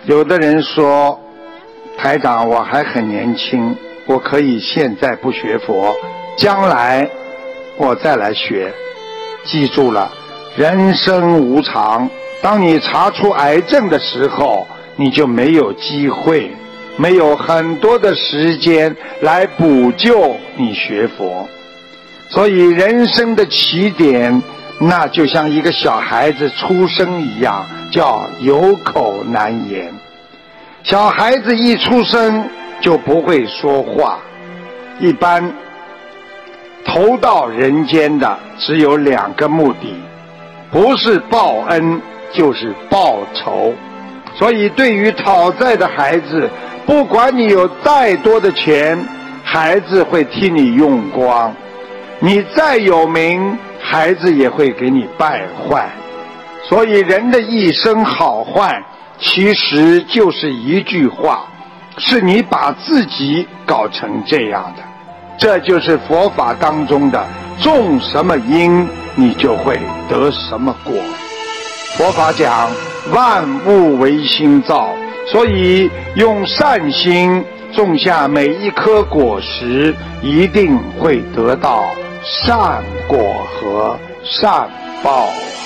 有的人说，台长，我还很年轻，我可以现在不学佛，将来我再来学。记住了，人生无常，当你查出癌症的时候，你就没有机会，没有很多的时间来补救你学佛。所以人生的起点，那就像一个小孩子出生一样，叫有口难言。小孩子一出生就不会说话，一般投到人间的只有2个目的，不是报恩就是报仇。所以对于讨债的孩子，不管你有再多的钱，孩子会替你用光，你再有名，孩子也会给你败坏。所以人的一生好坏，其实就是一句话，是你把自己搞成这样的。这就是佛法当中的种什么因，你就会得什么果。佛法讲万物唯心造，所以用善心种下每一颗果实，一定会得到善果和善报。